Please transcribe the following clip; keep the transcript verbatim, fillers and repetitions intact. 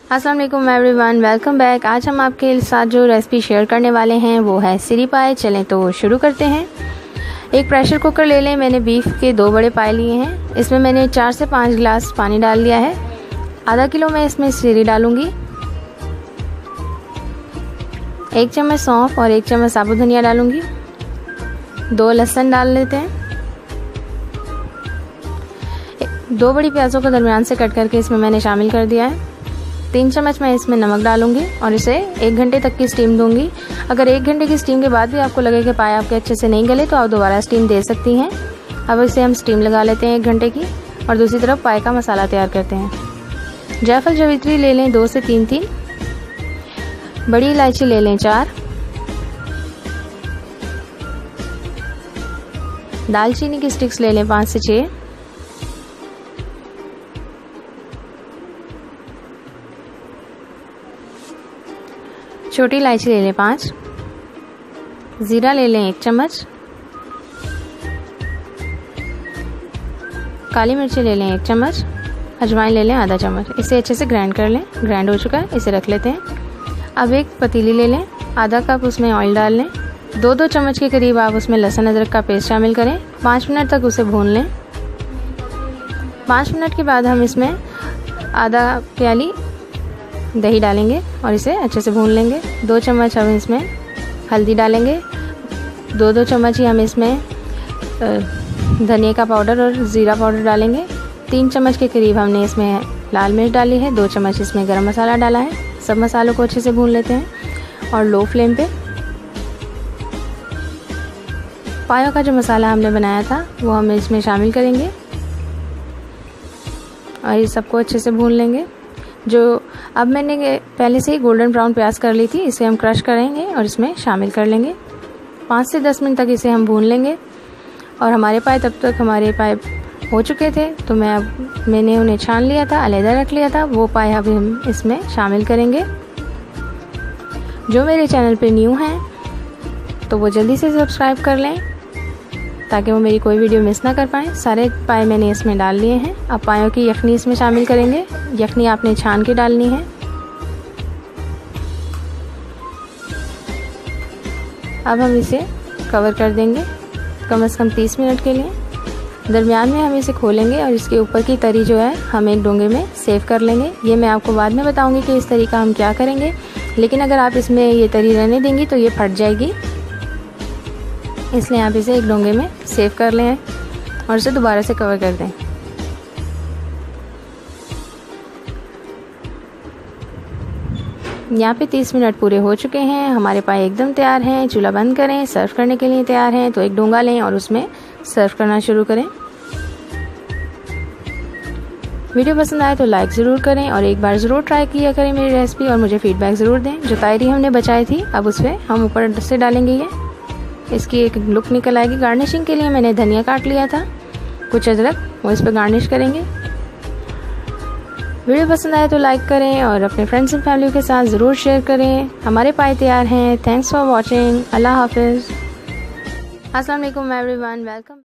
अस्सलाम वालेकुम everyone, welcome back. आज हम आपके साथ जो रेसिपी शेयर करने वाले हैं वो है सिरी पाए। चलें तो शुरू करते हैं। एक प्रेशर कुकर ले लें। मैंने बीफ के दो बड़े पाए लिए हैं। इसमें मैंने चार से पाँच गिलास पानी डाल लिया है। आधा किलो मैं इसमें सिरी डालूंगी। एक चम्मच सौंफ और एक चम्मच साबुत धनिया डालूंगी। दो लहसुन डाल लेते हैं। दो बड़ी प्याज़ों को दरमियान से कट करके इसमें मैंने शामिल कर दिया है। तीन चम्मच मैं इसमें नमक डालूंगी और इसे एक घंटे तक की स्टीम दूंगी। अगर एक घंटे की स्टीम के बाद भी आपको लगे कि पाए आपके अच्छे से नहीं गले तो आप दोबारा स्टीम दे सकती हैं। अब इसे हम स्टीम लगा लेते हैं एक घंटे की और दूसरी तरफ पाए का मसाला तैयार करते हैं। जायफल जवित्री ले लें दो से तीन तीन। बड़ी इलायची ले लें चार। दालचीनी की स्टिक्स ले लें पाँच से छः। छोटी इलायची ले लें पाँच। ज़ीरा ले लें एक चम्मच। काली मिर्ची ले लें एक चम्मच। अजवाइन ले लें आधा चम्मच। इसे अच्छे से ग्राइंड कर लें। ग्राइंड हो चुका है, इसे रख लेते हैं। अब एक पतीली ले लें, आधा कप उसमें ऑयल डाल लें। दो दो चम्मच के करीब आप उसमें लहसुन अदरक का पेस्ट शामिल करें। पाँच मिनट तक उसे भून लें। पाँच मिनट के बाद हम इसमें आधा प्याली दही डालेंगे और इसे अच्छे से भून लेंगे। दो चम्मच हम इसमें हल्दी डालेंगे। दो दो चम्मच ही हम इसमें धनिया का पाउडर और ज़ीरा पाउडर डालेंगे। तीन चम्मच के करीब हमने इसमें लाल मिर्च डाली है। दो चम्मच इसमें गरम मसाला डाला है। सब मसालों को अच्छे से भून लेते हैं और लो फ्लेम पे पायों का जो मसाला हमने बनाया था वो हम इसमें शामिल करेंगे और ये सबको अच्छे से भून लेंगे। जो अब मैंने पहले से ही गोल्डन ब्राउन प्याज कर ली थी, इसे हम क्रश करेंगे और इसमें शामिल कर लेंगे। पाँच से दस मिनट तक इसे हम भून लेंगे और हमारे पाए तब तक हमारे पाए हो चुके थे तो मैं अब मैंने उन्हें छान लिया था, अलग रख लिया था। वो पाए अभी हम इसमें शामिल करेंगे। जो मेरे चैनल पे न्यू हैं तो वो जल्दी से सब्सक्राइब कर लें ताकि वो मेरी कोई वीडियो मिस ना कर पाएँ। सारे पाए मैंने इसमें डाल लिए हैं। अब पायों की यखनी इसमें शामिल करेंगे। यखनी आपने छान के डालनी है। अब हम इसे कवर कर देंगे कम से कम तीस मिनट के लिए। दरमियान में हम इसे खोलेंगे और इसके ऊपर की तरी जो है हम एक डोंगे में सेव कर लेंगे। ये मैं आपको बाद में बताऊंगी कि इस तरीका हम क्या करेंगे, लेकिन अगर आप इसमें ये तरी रहने देंगी तो ये फट जाएगी, इसलिए आप इसे एक डोंगे में सेव कर लें और इसे दोबारा से कवर कर दें। यहाँ पे तीस मिनट पूरे हो चुके हैं। हमारे पाए एकदम तैयार हैं। चूल्हा बंद करें, सर्व करने के लिए तैयार हैं। तो एक डोंगा लें और उसमें सर्व करना शुरू करें। वीडियो पसंद आए तो लाइक ज़रूर करें और एक बार ज़रूर ट्राई किया करें मेरी रेसिपी और मुझे फीडबैक ज़रूर दें। जो तायरी हमने बचाई थी अब उस पर हम ऊपर से डालेंगे। ये इसकी एक लुक निकल आएगी। गार्निशिंग के लिए मैंने धनिया काट लिया था, कुछ अदरक, वो इस पर गार्निश करेंगे। वीडियो पसंद आए तो लाइक करें और अपने फ्रेंड्स एंड फैमिली के साथ ज़रूर शेयर करें। हमारे पाए तैयार हैं। Thanks for watching. अल्लाह हाफिज़। अस्सलाम वालेकुम एवरीवन, वेलकम।